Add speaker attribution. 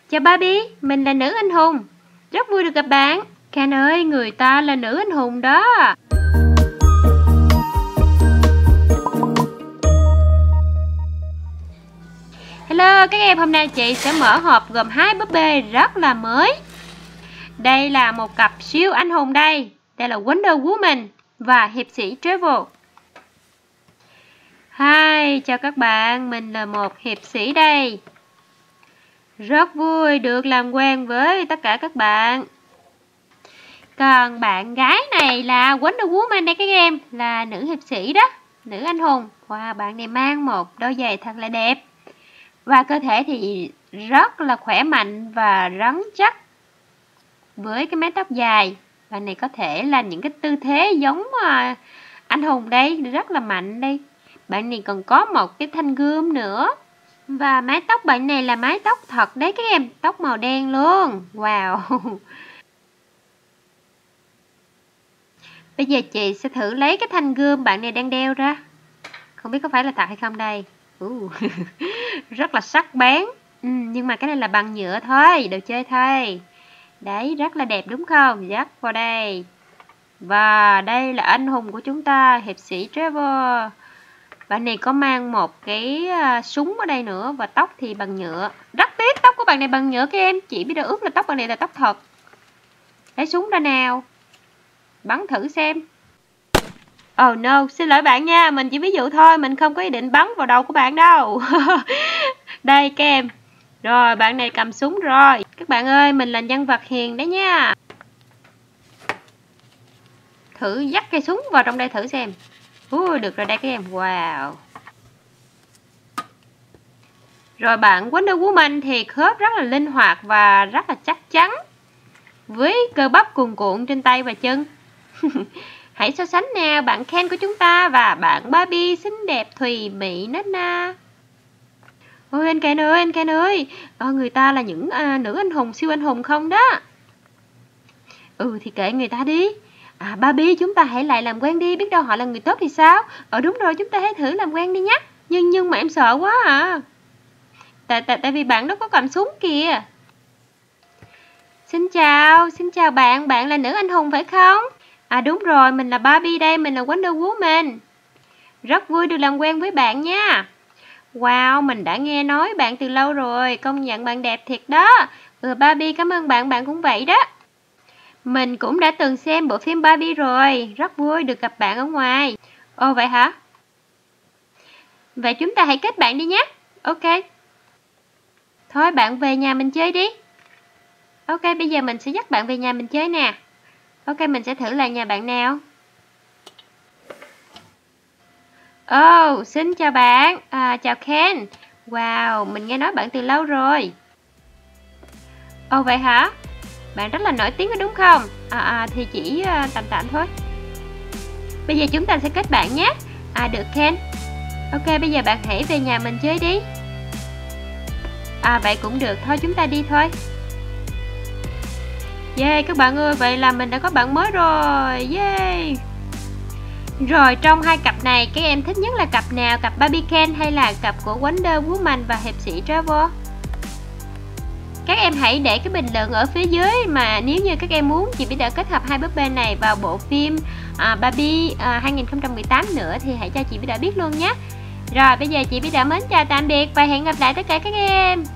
Speaker 1: Chào Barbie, mình là nữ anh hùng. Rất vui được gặp bạn. Ken ơi, người ta là nữ anh hùng đó. Hello các em, hôm nay chị sẽ mở hộp gồm 2 búp bê rất là mới. Đây là một cặp siêu anh hùng đây. Đây là Wonder Woman và hiệp sĩ Trevor. Hi, chào các bạn, mình là một hiệp sĩ đây. Rất vui được làm quen với tất cả các bạn. Còn bạn gái này là Wonder Woman đây các em, là nữ hiệp sĩ đó, nữ anh hùng. Wow, bạn này mang một đôi giày thật là đẹp. Và cơ thể thì rất là khỏe mạnh và rắn chắc. Với cái mái tóc dài, bạn này có thể làm những cái tư thế giống anh hùng đây, rất là mạnh đây. Bạn này còn có một cái thanh gươm nữa. Và mái tóc bạn này là mái tóc thật đấy các em, tóc màu đen luôn. Wow. Bây giờ chị sẽ thử lấy cái thanh gươm bạn này đang đeo ra. Không biết có phải là thật hay không đây. Rất là sắc bén. Nhưng mà cái này là bằng nhựa thôi, đồ chơi thôi. Đấy, rất là đẹp đúng không? Dắt vào đây. Và đây là anh hùng của chúng ta, hiệp sĩ Trevor. Bạn này có mang một cái súng ở đây nữa. Và tóc thì bằng nhựa. Rất tiếc tóc của bạn này bằng nhựa các em. Chị biết đâu ước là tóc bạn này là tóc thật. Lấy súng ra nào. Bắn thử xem. Oh no, xin lỗi bạn nha. Mình chỉ ví dụ thôi. Mình không có ý định bắn vào đầu của bạn đâu. Đây các em. Rồi, bạn này cầm súng rồi. Các bạn ơi, mình là nhân vật hiền đấy nha. Thử dắt cây súng vào trong đây thử xem. Được rồi đây các em. Wow. Rồi bạn Wonder Woman thì khớp rất là linh hoạt và rất là chắc chắn. Với cơ bắp cuồn cuộn trên tay và chân. Hãy so sánh nè, bạn Ken của chúng ta và bạn Barbie xinh đẹp thùy mị nết na. Ôi anh Ken ơi, người ta là những nữ anh hùng, siêu anh hùng không đó. Thì kệ người ta đi. Barbie, chúng ta hãy lại làm quen đi, biết đâu họ là người tốt thì sao? Đúng rồi, chúng ta hãy thử làm quen đi nhé. Nhưng mà em sợ quá à. Tại vì bạn đó có cầm súng kìa. Xin chào bạn, bạn là nữ anh hùng phải không? Đúng rồi, mình là Barbie đây, mình là Wonder Woman. Rất vui được làm quen với bạn nha. Wow, mình đã nghe nói bạn từ lâu rồi, công nhận bạn đẹp thiệt đó. Barbie, cảm ơn bạn, bạn cũng vậy đó. Mình cũng đã từng xem bộ phim Barbie rồi, rất vui được gặp bạn ở ngoài. Vậy hả? Vậy chúng ta hãy kết bạn đi nhé. Ok. Thôi bạn về nhà mình chơi đi. Ok, bây giờ mình sẽ dắt bạn về nhà mình chơi nè. Ok, mình sẽ thử là nhà bạn nào. Xin chào bạn. Chào Ken. Wow, mình nghe nói bạn từ lâu rồi. Vậy hả? Bạn rất là nổi tiếng đó đúng không? Thì chỉ tạm thôi. Bây giờ chúng ta sẽ kết bạn nhé. Được Ken. Ok, bây giờ bạn hãy về nhà mình chơi đi. Vậy cũng được, thôi chúng ta đi thôi. Yeah, các bạn ơi, vậy là mình đã có bạn mới rồi. Yeah. Rồi, trong hai cặp này, các em thích nhất là cặp nào? Cặp Barbie Ken hay là cặp của Wonder Woman và hiệp sĩ Trevor? Các em hãy để cái bình luận ở phía dưới mà nếu như các em muốn chị Bí đã kết hợp hai búp bê này vào bộ phim Barbie 2018 nữa thì hãy cho chị Bí đã biết luôn nhé. Rồi, bây giờ chị Bí đã mến chào tạm biệt và hẹn gặp lại tất cả các em.